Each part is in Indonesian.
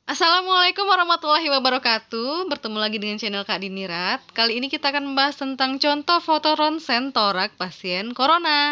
Assalamualaikum warahmatullahi wabarakatuh. Bertemu lagi dengan channel Kak Dinirat. Kali ini kita akan membahas tentang contoh foto ronsen torak pasien corona.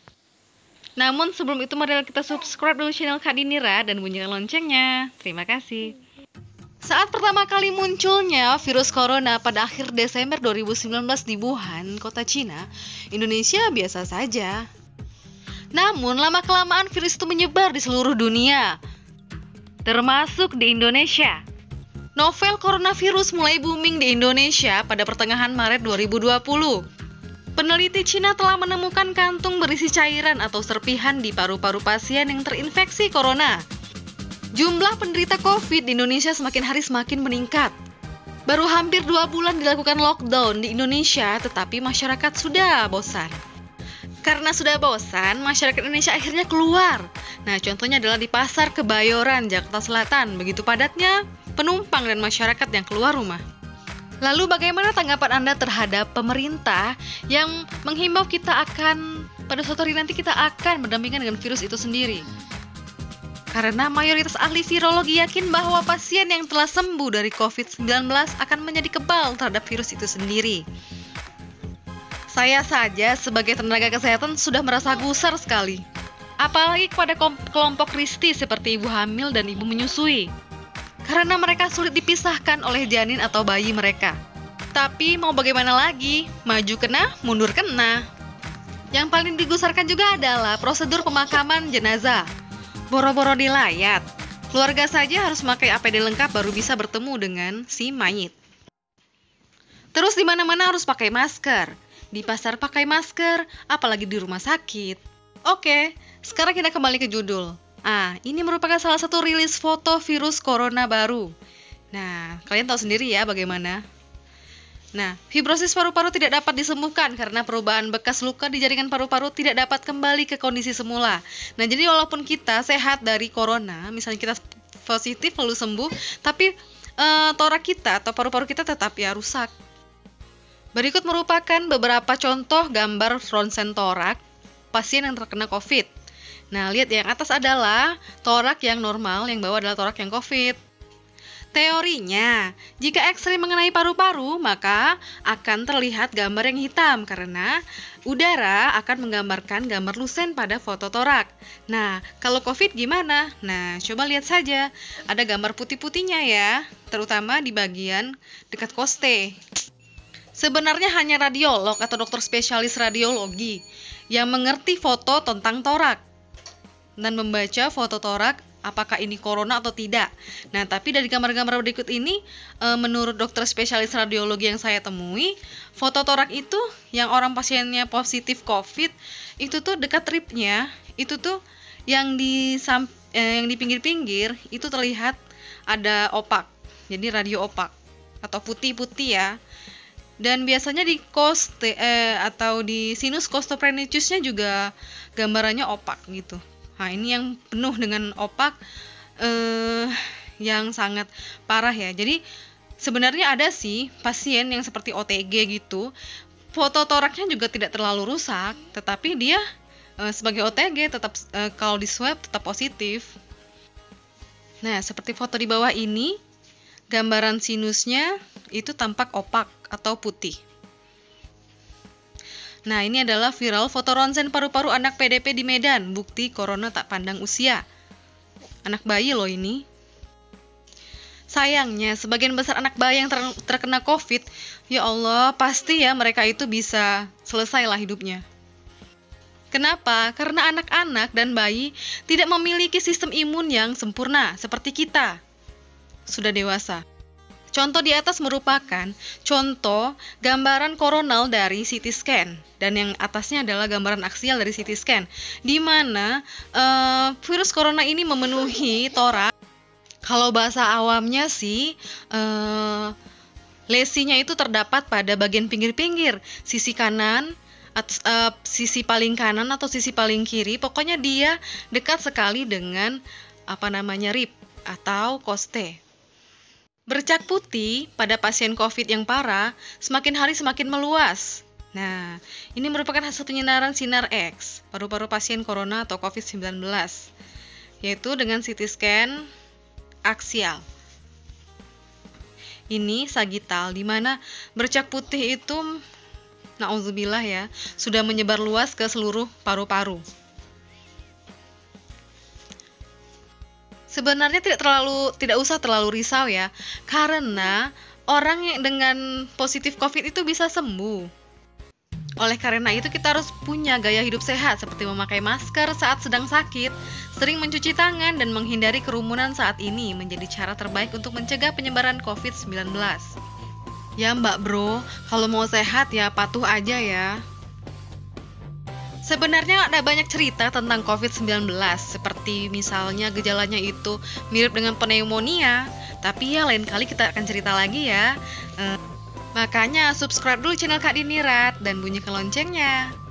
Namun sebelum itu mari kita subscribe dulu channel Kak Dinirat dan bunyikan loncengnya. Terima kasih. Saat pertama kali munculnya virus corona pada akhir Desember 2019 di Wuhan, kota Cina, Indonesia biasa saja. Namun lama-kelamaan virus itu menyebar di seluruh dunia, termasuk di Indonesia. Novel coronavirus mulai booming di Indonesia pada pertengahan Maret 2020. Peneliti Cina telah menemukan kantung berisi cairan atau serpihan di paru-paru pasien yang terinfeksi corona. Jumlah penderita COVID di Indonesia semakin hari semakin meningkat. Baru hampir 2 bulan dilakukan lockdown di Indonesia, tetapi masyarakat sudah bosan. Karena sudah bosan, masyarakat Indonesia akhirnya keluar. Nah, contohnya adalah di Pasar Kebayoran, Jakarta Selatan. Begitu padatnya penumpang dan masyarakat yang keluar rumah. Lalu bagaimana tanggapan Anda terhadap pemerintah yang menghimbau kita akan, pada suatu hari nanti kita akan berdampingan dengan virus itu sendiri? Karena mayoritas ahli virologi yakin bahwa pasien yang telah sembuh dari COVID-19 akan menjadi kebal terhadap virus itu sendiri. Saya saja sebagai tenaga kesehatan sudah merasa gusar sekali. Apalagi kepada kelompok risti seperti ibu hamil dan ibu menyusui. Karena mereka sulit dipisahkan oleh janin atau bayi mereka. Tapi mau bagaimana lagi? Maju kena, mundur kena. Yang paling digusarkan juga adalah prosedur pemakaman jenazah. Boro-boro dilayat. Keluarga saja harus memakai APD lengkap baru bisa bertemu dengan si mayit. Terus di mana-mana harus pakai masker. Di pasar pakai masker, apalagi di rumah sakit. Oke, sekarang kita kembali ke judul. Ini merupakan salah satu rilis foto virus corona baru. Nah, kalian tahu sendiri ya bagaimana. Nah, fibrosis paru-paru tidak dapat disembuhkan karena perubahan bekas luka di jaringan paru-paru tidak dapat kembali ke kondisi semula. Nah, jadi walaupun kita sehat dari corona, misalnya kita positif lalu sembuh, tapi torak kita atau paru-paru kita tetap ya rusak. Berikut merupakan beberapa contoh gambar ronsen torak pasien yang terkena COVID. Nah, lihat yang atas adalah torak yang normal, yang bawah adalah torak yang COVID. Teorinya, jika X-ray mengenai paru-paru, maka akan terlihat gambar yang hitam karena udara akan menggambarkan gambar lusen pada foto torak. Nah, kalau COVID gimana? Nah, coba lihat saja. Ada gambar putih-putihnya ya, terutama di bagian dekat koste. Sebenarnya hanya radiolog atau dokter spesialis radiologi yang mengerti foto tentang torak dan membaca foto torak apakah ini corona atau tidak. Nah, tapi dari gambar-gambar berikut ini, menurut dokter spesialis radiologi yang saya temui, foto torak itu yang orang pasiennya positif COVID, itu tuh dekat ribnya, itu tuh yang di pinggir-pinggir itu terlihat ada opak, jadi radio opak atau putih-putih ya. Dan biasanya di koste atau di sinus costophrenicusnya juga gambarannya opak gitu. Nah, ini yang penuh dengan opak yang sangat parah ya. Jadi sebenarnya ada sih pasien yang seperti OTG gitu, foto toraknya juga tidak terlalu rusak, tetapi dia sebagai OTG tetap kalau di swab tetap positif. Nah, seperti foto di bawah ini, gambaran sinusnya itu tampak opak atau putih. Nah, ini adalah viral foto ronsen paru-paru anak PDP di Medan, bukti corona tak pandang usia. Anak bayi loh ini. Sayangnya, sebagian besar anak bayi yang terkena COVID, ya Allah, pasti ya mereka itu bisa selesai lah hidupnya. Kenapa? Karena anak-anak dan bayi tidak memiliki sistem imun yang sempurna seperti kita sudah dewasa. Contoh di atas merupakan contoh gambaran koronal dari CT scan, dan yang atasnya adalah gambaran aksial dari CT scan, di mana virus corona ini memenuhi torak. Kalau bahasa awamnya sih, lesinya itu terdapat pada bagian pinggir-pinggir, sisi kanan, sisi paling kanan atau sisi paling kiri. Pokoknya dia dekat sekali dengan rib atau koste. Bercak putih pada pasien COVID yang parah semakin hari semakin meluas. Nah, ini merupakan hasil penyendaran sinar X paru-paru pasien corona atau COVID-19, yaitu dengan CT scan aksial. ini sagital, di mana bercak putih itu, naudzubillah ya, sudah menyebar luas ke seluruh paru-paru. Sebenarnya tidak usah terlalu risau ya, karena orang yang dengan positif COVID itu bisa sembuh. Oleh karena itu kita harus punya gaya hidup sehat seperti memakai masker saat sedang sakit, sering mencuci tangan dan menghindari kerumunan saat ini menjadi cara terbaik untuk mencegah penyebaran COVID-19. Ya Mbak Bro, kalau mau sehat ya patuh aja ya. Sebenarnya ada banyak cerita tentang COVID-19, seperti misalnya gejalanya itu mirip dengan pneumonia, tapi ya lain kali kita akan cerita lagi ya. Makanya subscribe dulu channel Kak Dinirat dan bunyikan loncengnya.